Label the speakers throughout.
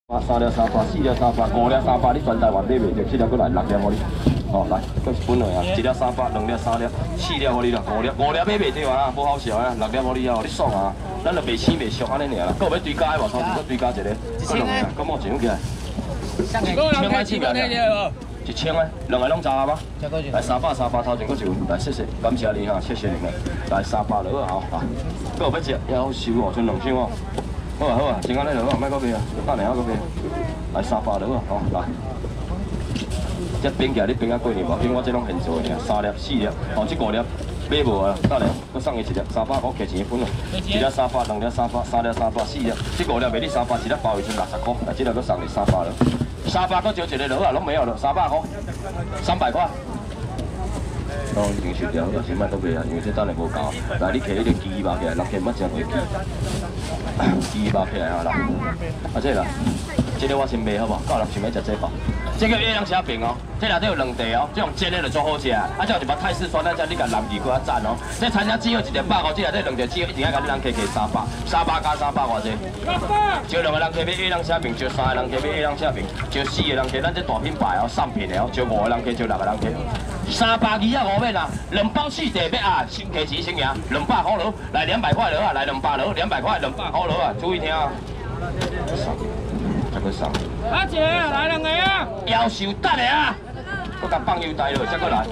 Speaker 1: 3粒300，4粒300，5粒300，你全台湾买袂着，7粒过来6粒互你。哦，来，搁是本落啊，1粒300，2粒3粒，4粒互你啦，5粒买袂着啊，无好笑啊，6粒互你啊，你爽啊，咱就袂生袂俗安尼尔啦。搁有要追加的无？头前搁追加一个，搁2个，搁冒钱起来。1000块起价，1000个，2个拢查吗？来300，头前搁一份，来谢谢，感谢你哈，谢谢你们。来300落啊，来，搁有要食，也好收哦，剩2箱哦。 好啊，先安尼落啊，莫搁买啊，等下搁买。来300落啊，好来。这冰起来你冰啊过年无？冰我这拢现做的尔，3粒、4粒，哦，这5粒买无啊？等下搁送伊1粒，300块加钱分咯。1粒300，2粒300，3粒300，4粒，这5粒卖你300，一粒包一千60块，来这个搁送你300了。300搁少一个落啊，拢没有了，300块，300块。 哦，已经收掉了，先莫搁买啊，因为这等下无够。来，你摕迄个鸡肉起来，人客莫食过鸡，鸡肉起来啊啦。啊，这啦，这个我先买好无？到人想要食这包。这个月亮虾饼哦，这内底有2地哦，这种煎的就足好食。啊，这有一包泰式酸菜，你甲南记搁较赞哦。这餐厅只有1粒100块，这内底2地只有一定要甲你人客加300，300加300偌济？招2个人客买月亮虾饼，招3个人客买月亮虾饼，招4个人客，咱这大品牌哦，上品的哦，招5个人客，招6个人客。325元啦，2包4地要啊，先加钱先赢，200块落，来200块落啊，来200落，200块200块落啊，注意听啊。再搁送。阿姐，来2个啊！夭寿等下啊！搁甲放优待落，再搁来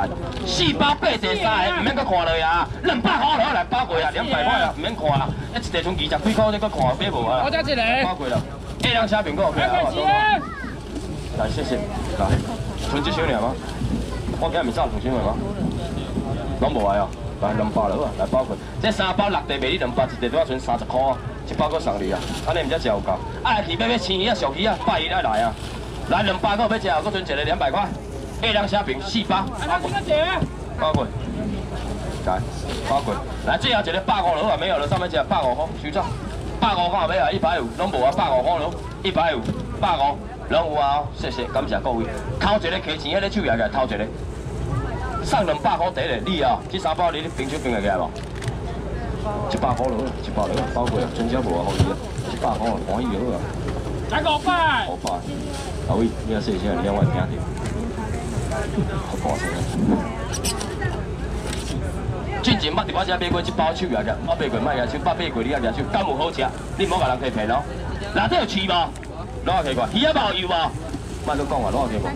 Speaker 1: ，4包8地3个，唔免搁看落啊，200块落来包过啊，200块啊，唔免看啊，一地剩20几块，你搁看买无啊？我再一个。包过啦，月亮虾饼搁 OK 啊，来谢谢，来，剩这箱尔吗？ 我今日咪3重新的吗？拢无爱哦，来200落啊，来包括这3包6地卖你200，一地都要存30块啊，一包搁送你啊，安尼唔才食有够。爱去要青鱼啊、熟鱼啊，拜一爱来啊，来200个要食，搁存一个200块，月亮虾饼4包，包括，来包括，来最后一个150落啊，没有了，上面写150块，收账，150块要啊，150，拢无啊，150块落，150，150，拢有啊，谢谢，感谢各位。头一个摕钱，迄个手也起来，头一个。 送200块第一个，你啊，这3包你冰手冰得起来无？100块落，100落，包过啊，真正无啊，好伊啊，100块欢喜落啊。来500。500。阿伟，你啊说一下，你两位听着。好大声啊！进前捌伫我遮买过1包手也个，我买过卖也手，捌买过你也个手，敢有好食？你唔好甲人欺骗哦。内底有翅无？攞下去过，鱼啊无油无？莫搁讲啊，攞下去过。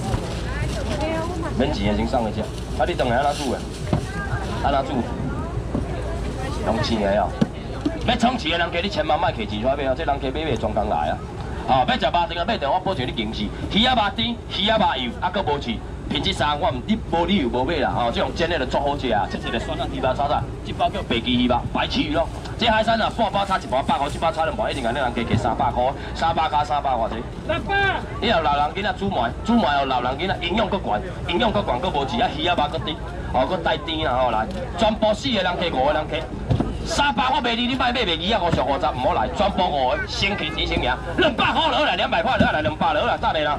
Speaker 1: 免钱的先送去食，啊你当然安怎煮的？安怎煮？用钱的哦。要创钱的人家，你千万莫摕钱出来买哦，这人家买专工来啊。哦，要食肉丁啊，买着我保证你惊死。鱼啊肉丁，鱼啊肉油，啊搁无翅，品质3我你无理由无买啦。哦，这种煎的就足好食啊，这一个酸辣猪肉炒菜，一包叫白鸡鱼肉，白旗鱼咯。这海鲜啊，半包炒一包100块，1包炒2包，一定甲你人家加300块，300加300偌济？300。以后老人囡仔煮糜后老人囡仔营养搁悬，营养搁悬搁无钱啊，鱼啊肉搁甜，哦搁带甜啊吼来，全部4个人客5个人客，300我卖你，你莫买鱼啊50，唔好来，全部5个，先起钱先赢，200块落来，200块落来，200落来，等下啦，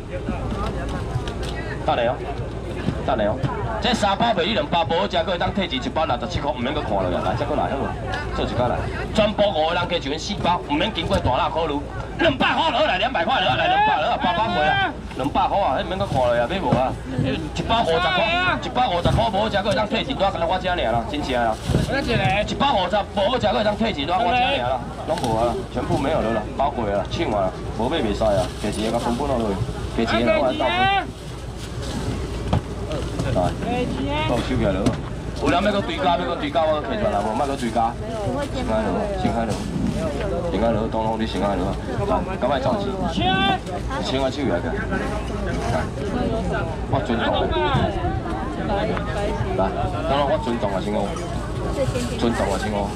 Speaker 1: 等下哦。 等下哦，这3包卖你200，无好食，搁会当退钱1包67块，唔免搁看落来，再搁来好无？做一摆来，全部5个人加一份4包，唔免经过大辣考虑，200块落来，200块落来，200落来，8包卖啊，200块啊，迄唔免搁看落来，买无啊？1包50块，1包50块，无好食，搁会当退钱，多干我遮尔啦，真正啦。1包50，无好食，搁会当退钱，多我遮尔啦，拢无啊，全部没有了啦，包过啊，抢啊，无买袂使啊，加钱甲分本落去，加钱我来倒分。 来，够收起来了。有人要搁追加，我摕出来无？莫搁追加。先开落，当你先开落。来，咁咪照钱。先我收起来个。我尊重。来，当我尊重啊，先我。尊重啊，先我。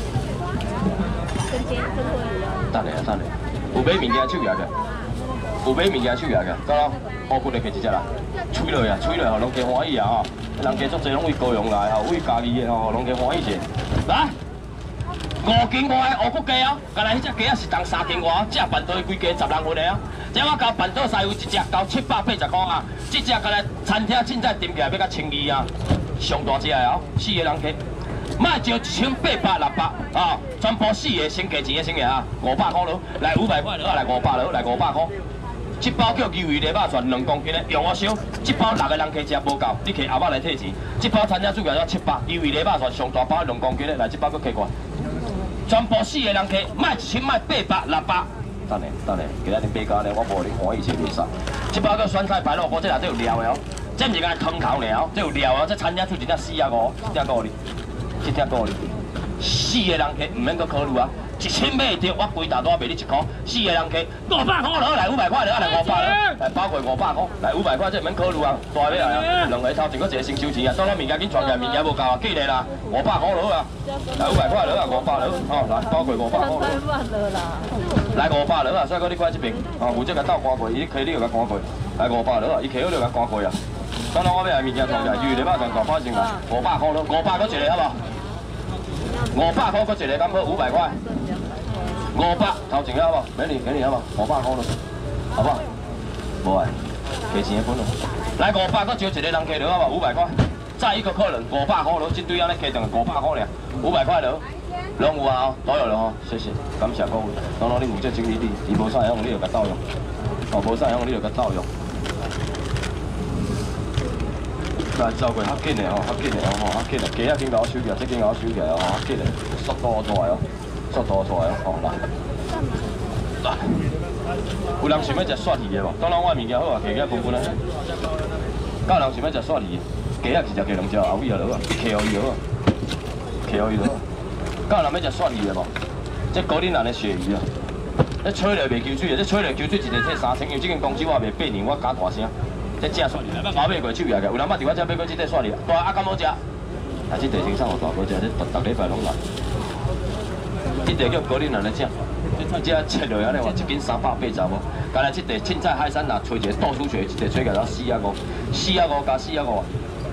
Speaker 1: 等下，有买物件收起来个。有买物件收起来个，到咯，好骨来摕一只来。 吹落啊，吹落吼，人家欢喜啊吼，人家足侪拢为高雄来吼，为家己的吼，人家欢喜者。来，5斤外的乌骨鸡哦，甲来迄只鸡啊是当3斤外，这办桌规家10人份的哦。这我交办桌师傅一只交780块啊，这只甲来餐厅凊彩订起来要甲1200啊，上大只的哦，4个人客。 卖就1800、600啊，全部4个先加钱的先个啊，500块咯，来500块了啊，来500了，来500块。一包叫鱿鱼泥巴全2公斤的，用我烧，一包6个人客食无够，你摕阿妈来退钱。一包餐厅主要700，鱿鱼泥巴全上大包2公斤的，来一包搁加过。全部4个人客，卖1000卖800、600。等下，今仔日买到呢，我无你看以前袂使。一包叫酸菜白萝卜，这内底有料的哦，这毋是干汤头尔哦，这有料哦，这餐厅出1只45，1只5哩，1只5哩。4个人客唔免搁考虑啊。 1000买着，我规大多卖你1块，4个人客500块了，来500块了，来500了，来包括500块，来500块，这免考虑啊，大尾来啊，2个头前搁一个先收钱啊，当然物件紧传起来，物件无够啊，记咧啦，500块了啊，来500块了啊，500了，哦，来包括500块了，来500了啊，所以讲你过来这边，哦，有这个倒关过，伊可以你又甲关过，来500了啊，伊客户就甲关过啊，当然我要来物件传起来，鱼你把全大包进来，500块了，500搁一个好无？500块搁一个，敢好500块。 500头前好不？给你好不？500块咯，好不好？无啊，加钱的分咯。来500，搁招一个人客了好不？500块。再一个客人500块咯，这堆安尼客等500块尔，500块了，拢有啊，都有了吼，谢谢，感谢各位。当然你有这经理你无啥用，你就甲盗用，哦，无啥用你就甲盗用。来走过较紧的吼，较紧的吼，较紧的，鸡仔紧甲我收起来，这紧甲我收起来哦，较紧的，速度出来哦。 速度出来哦，来，有人想要食蒜鱼的无？当然我物件好啊，价格分分啊。有人想要食蒜鱼，价仔是食加2只，后尾就落啊，你客互伊落啊，客互伊落。有人要食蒜鱼的无？这高岭人的鳕鱼啊，这吹了袂抽水的，这吹了抽水一个摕3000，因为这间公司我卖8年，我加大声，这正蒜鱼，包买过手也个，有人捌伫我这买过这块蒜鱼，大啊敢好食？啊，这地生产有大好食，这逐礼拜拢来。 这地叫高岭人的正，这切落来咧话1斤380无。刚才这地凊彩海产呐，吹一个倒数学，一地吹起来到45，45加45。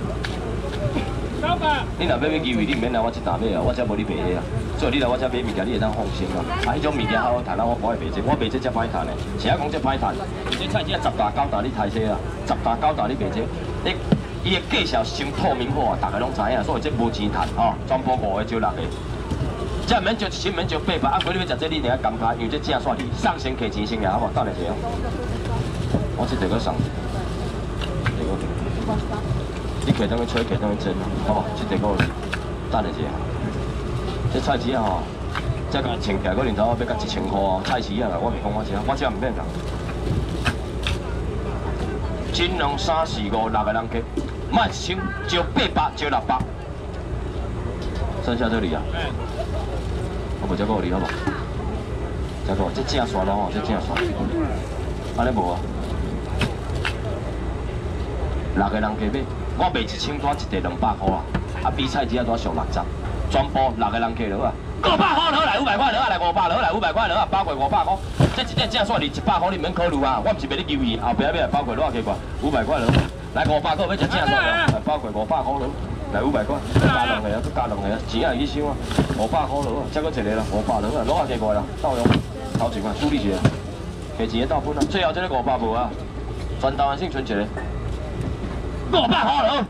Speaker 1: 你若要买鱼，你唔免来我这搭买啊，我这无你卖的啊。所以你来我这买物件，你会当放心啊。啊，迄种物件好好赚，我不爱卖这，我卖这才歹赚的。谁讲这歹赚？这菜只10大9大你抬这啊，10大9大你卖这，伊的价钱先透明好啊，大家拢知影，所以这无钱赚哦，全部5个招6个。 这免招1000，免招800，啊，如果你要食这，你另外感觉，因为这正煞哩，送先客钱先呀，好无？等下一下，我这个搁送，这个，你客当去吹，客当去蒸，好无？这个搁等下一下，这菜市啊吼，这个称起来可能头要甲1000块哦，菜市啊，我袂讲我吃，我吃唔免啦。斤2、3、4、5、6个人客，卖1000，招800，招600，剩下这里啊。 我无再讲你好无？再讲这正线咯吼，这正线。安尼无啊？6个人加买，我卖1000单一地200块啊！啊，比菜只啊多上60，全部6个人加落啊！500块落来500块落来500落来500块落啊，包括500块。这一只正线哩100块，你免考虑啊！我毋是卖你鱿鱼，后壁要来包括落加过500块落，来500块要食正线啊！包括500块落。 来500块，加2个啊，再加2个啊，钱也去收啊，500块落啊，再搁一个啦，500落啊，落下加过啦，倒用，头前啊，处理一下，加钱倒分啊，最后这个500无啊，全台湾省存一个，500块落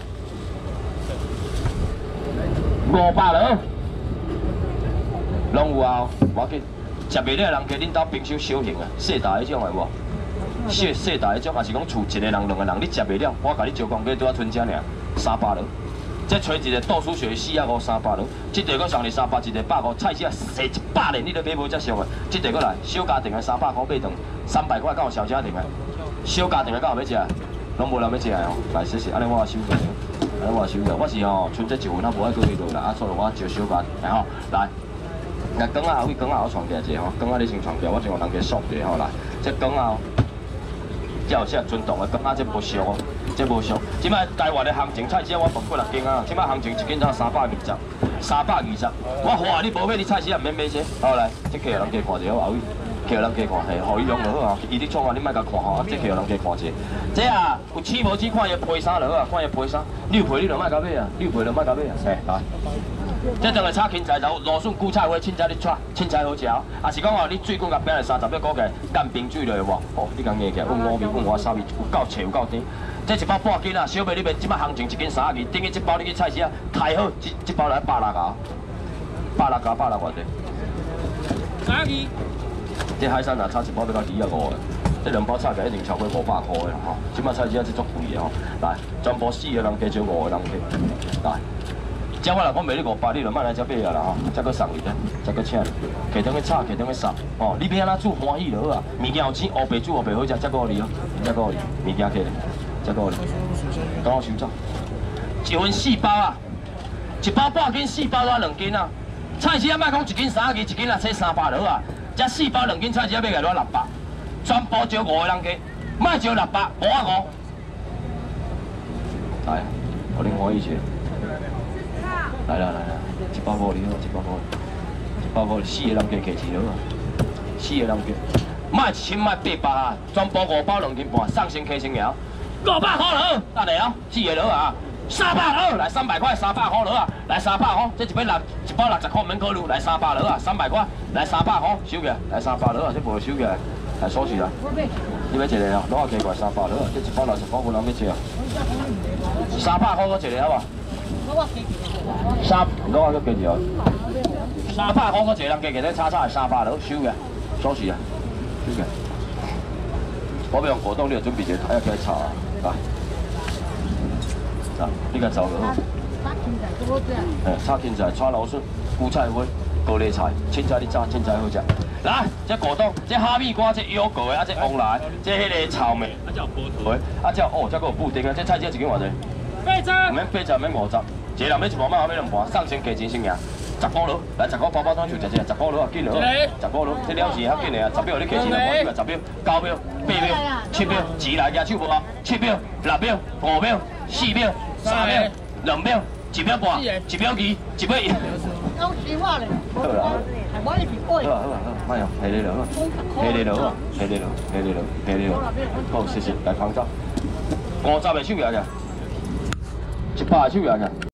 Speaker 1: ，500落，拢有啊，我紧，食袂了人家恁兜冰箱小型啊，细大迄种的无？细大迄种，也是讲厝一个人、2个人，你食袂了，我甲你招工价拄啊剩这尔，300落。 再吹一个倒数学45、300落，这地搁上哩300，一个150，菜市啊洗100年你都买无遮俗个。这地搁来小家庭的300块买顿，300块敢有小家庭的？小家庭的敢有要食？拢无人要食的哦。来，谢谢，安尼我收起，安尼我收起。我是吼剩这1份，我无爱搁去落啦，啊，所以我招小家庭，来吼，来。那羹仔后尾羹仔我传起来者吼，羹仔你先传起来，我先互人家爽者吼来。这羹仔哦，才有些存档的羹仔，这无俗哦。 这无俗，即摆台湾的行情菜市我放过6斤啊，即摆行情1斤才320，320。我话你无买，你菜市也免买这。好来，这客人加看者好，后尾客人加看，嘿，互伊用就好啊。伊伫创啊，你莫甲看吼，啊，这客人加看者。这啊，有起无起，看伊皮衫就好啊，看伊皮衫，溜皮你就莫甲买啊，溜皮就莫甲买啊，嘿，来。 这当然炒芹菜头、芦笋、韭菜花、凊彩你炒，凊彩好食哦。啊是讲哦，你水滚甲冰来30秒，估计干冰水落去无？哦，你讲硬起来，闻五味、闻哇沙味，有够脆，有够甜。这一包半斤啊，小妹你免即摆行情1斤32，等于这包你去菜市啊，太好，这包来160啊，160啊，160偌济。
Speaker 2: 32。
Speaker 1: 这海参啊，炒一包要到2.5个。 这2包炒起来一定超过500块的吼，即摆菜市啊是足贵的吼。来，全部4个人加少5个人加。来，只我来讲卖你500，你就莫来这买啊啦吼，再搁送你咧，再搁请你。下顿去炒，下顿去杀，哦，你要安怎煮欢喜就好啊。物件有钱，乌白煮乌白好食，再搁你哦，再搁你，物件起来，再搁你。等我收走。一份4包啊，一包半斤，4包啊2斤啊。菜市啊莫讲1斤30，1斤啊才300落啊。这4包2斤菜市啊买个落600。 全部招5个人加，莫招600，550。来，我恁欢喜些。来啦来啦，150你好，150，150 4个人加客气了啊，4个人加，莫1000莫800啊，全部5包2斤半，送先客先摇，500块了，哪来啊？4个了啊，300了，来300块，300块了啊，来300块，这一包60块免考虑，来300了啊，300块，来300块，收起来，来300了啊，这无收起来。 来锁起来，你要一个啊？攞下奇怪300了，这一包60块有人要吃啊？300块搁一个好无？3，攞下搁加一个，300块搁一个人加起来炒炒系300了，收嘅，锁起来，收嘅。我要用果冻，你就准备一个台啊，起来炒啊，来，啊，你甲走落好。炒芹菜，炒芦笋，韭菜花。 高丽菜，凊彩你炸，凊彩好食。来，这果冻，这哈密瓜，这腰果的，啊，这旺来，这迄个草莓，啊，这有菠菜，啊，这哦，这个有布丁啊，这菜价一斤偌济？80。唔免80，免50，一个人买1盘，买2盘，送先价钱先赢。10块落，来10块包包装就食只，10块落啊，紧落，10块落，这了是较紧的啊，10秒你价钱来看，10秒、9秒、8秒、7秒，钱来举手无？7秒、6秒、5秒、4秒、3秒、2秒、1秒半、1秒2、1秒1。
Speaker 3: 讲实话嘞，
Speaker 1: 好啦，
Speaker 3: 我是贵。
Speaker 1: 好，卖哦，下你落啊，下你落啊，下你落，下你落，下你落。好，谢谢，来捧走。50个手举起，100个手举起。